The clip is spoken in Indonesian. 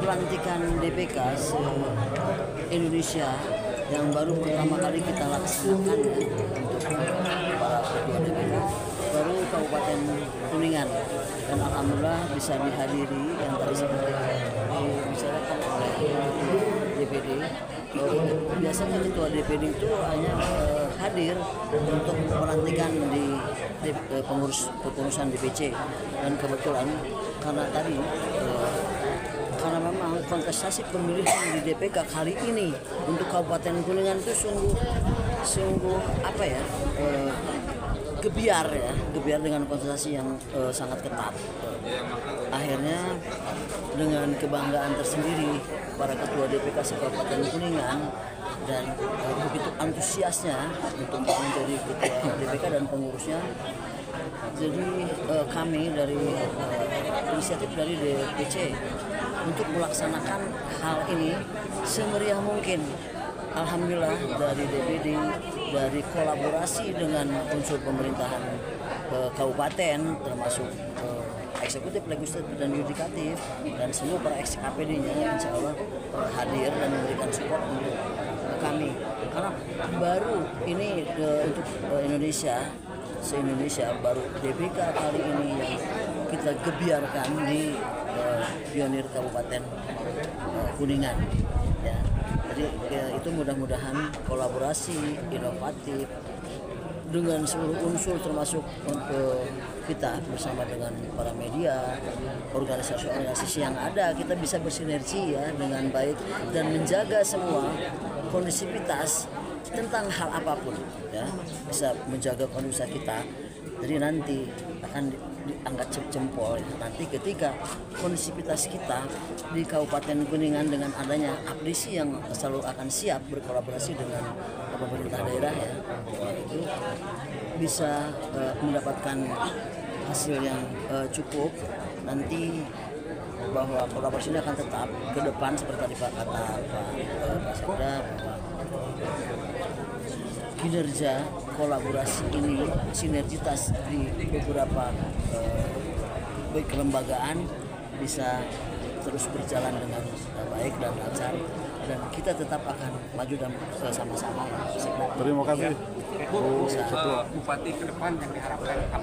pelantikan DPK se-Indonesia yang baru pertama kali kita laksanakan ya, untuk para ketua DPK baru Kabupaten Kuningan, dan alhamdulillah bisa dihadiri yang tadi seperti dibicarakan oleh DPD. Biasanya ketua DPD itu hanya hadir untuk pelantikan di pengurusan DPC, dan kebetulan karena tadi karena memang kontestasi pemilihan di DPK kali ini untuk Kabupaten Kuningan itu sungguh apa ya, gebiar dengan kontestasi yang sangat ketat. Akhirnya dengan kebanggaan tersendiri para ketua DPK Kabupaten Kuningan dan begitu antusiasnya untuk menjadi ketua DPK dan pengurusnya. Jadi kami dari inisiatif dari DPC untuk melaksanakan hal ini semeriah mungkin. Alhamdulillah dari DPD, dari kolaborasi dengan unsur pemerintahan kabupaten termasuk eksekutif, legislatif, dan yudikatif, dan semua para KPD-nya insya Allah hadir dan memberikan support untuk kami. Karena baru ini untuk Indonesia, se-Indonesia baru DPK kali ini yang kita gebiarkan di pionir Kabupaten Kuningan. Ya. Jadi ya, itu mudah-mudahan kolaborasi inovatif dengan seluruh unsur termasuk kita bersama dengan para media, organisasi-organisasi yang ada, kita bisa bersinergi ya dengan baik dan menjaga semua kondisivitas tentang hal apapun ya, bisa menjaga kondisi kita. Jadi nanti akan diangkat jempol ya. Nanti ketika kondisivitas kita di Kabupaten Kuningan dengan adanya Abdesi yang selalu akan siap berkolaborasi dengan pemerintah daerah ya, itu bisa mendapatkan hasil yang cukup. Nanti bahwa kolaborasi ini akan tetap ke depan seperti tadi Pak kata Pak Sekda, kinerja kolaborasi ini sinergitas di beberapa kelembagaan bisa terus berjalan dengan baik dan lancar, dan kita tetap akan maju dan bersama-sama. Terima kasih. Bupati ke depan yang diharapkan